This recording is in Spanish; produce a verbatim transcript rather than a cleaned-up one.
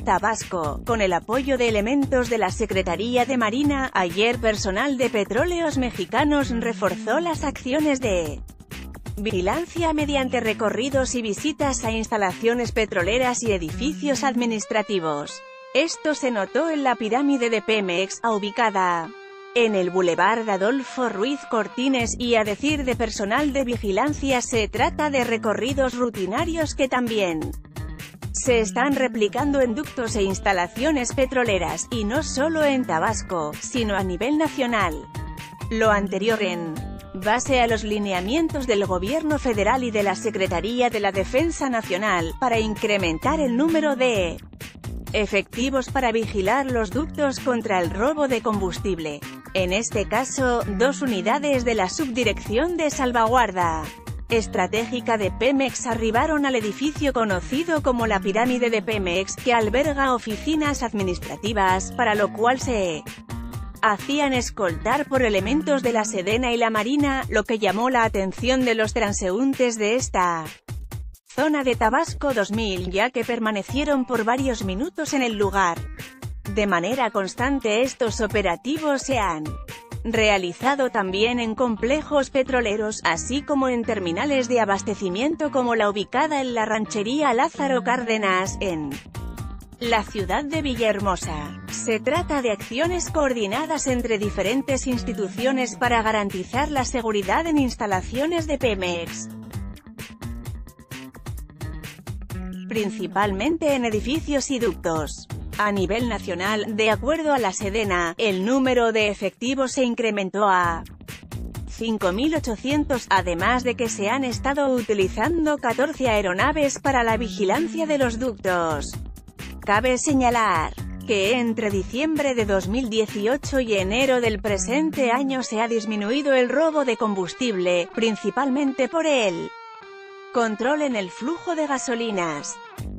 Tabasco, con el apoyo de elementos de la Secretaría de Marina. Ayer personal de Petróleos Mexicanos reforzó las acciones de vigilancia mediante recorridos y visitas a instalaciones petroleras y edificios administrativos. Esto se notó en la pirámide de Pemex, ubicada en el Boulevard Adolfo Ruiz Cortines, y a decir de personal de vigilancia se trata de recorridos rutinarios que también se están replicando en ductos e instalaciones petroleras, y no solo en Tabasco, sino a nivel nacional. Lo anterior en base a los lineamientos del Gobierno federal y de la Secretaría de la Defensa Nacional, para incrementar el número de efectivos para vigilar los ductos contra el robo de combustible. En este caso, dos unidades de la Subdirección de Salvaguarda Estratégica de Pemex arribaron al edificio conocido como la Pirámide de Pemex, que alberga oficinas administrativas, para lo cual se hacían escoltar por elementos de la Sedena y la Marina, lo que llamó la atención de los transeúntes de esta zona de Tabasco dos mil, ya que permanecieron por varios minutos en el lugar. De manera constante estos operativos se han realizado también en complejos petroleros, así como en terminales de abastecimiento como la ubicada en la ranchería Lázaro Cárdenas, en la ciudad de Villahermosa. Se trata de acciones coordinadas entre diferentes instituciones para garantizar la seguridad en instalaciones de Pemex, principalmente en edificios y ductos. A nivel nacional, de acuerdo a la Sedena, el número de efectivos se incrementó a cinco mil ochocientos, además de que se han estado utilizando catorce aeronaves para la vigilancia de los ductos. Cabe señalar que entre diciembre de dos mil dieciocho y enero del presente año se ha disminuido el robo de combustible, principalmente por el control en el flujo de gasolinas.